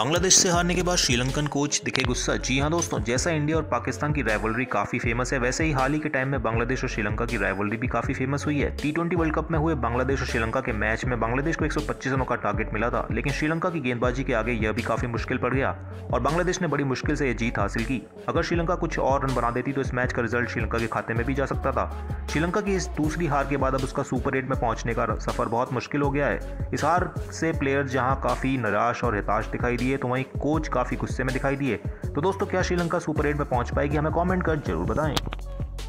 बांग्लादेश से हारने के बाद श्रीलंकन कोच दिखे गुस्सा। जी हां दोस्तों, जैसा इंडिया और पाकिस्तान की राइवलरी काफी फेमस है, वैसे ही हाल ही के टाइम में बांग्लादेश और श्रीलंका की राइवलरी भी काफी फेमस हुई है। T20 वर्ल्ड कप में हुए बांग्लादेश और श्रीलंका के मैच में बांग्लादेश को 125 रनों का टारगेट मिला था, लेकिन श्रीलंका की गेंदबाजी के आगे यह भी काफी मुश्किल पड़ गया और बांग्लादेश ने बड़ी मुश्किल से यह जीत हासिल की। अगर श्रीलंका कुछ और रन बना देती तो इस मैच का रिजल्ट श्रीलंका के खाते में भी जा सकता था। श्रीलंका की इस दूसरी हार के बाद अब उसका सुपर 8 में पहुंचने का सफर बहुत मुश्किल हो गया है। इस हार से प्लेयर जहां काफी निराश और हताश दिखाई दिए, तो वहीं कोच काफी गुस्से में दिखाई दिए। तो दोस्तों, क्या श्रीलंका सुपर 8 में पहुंच पाएगी? हमें कमेंट कर जरूर बताएं।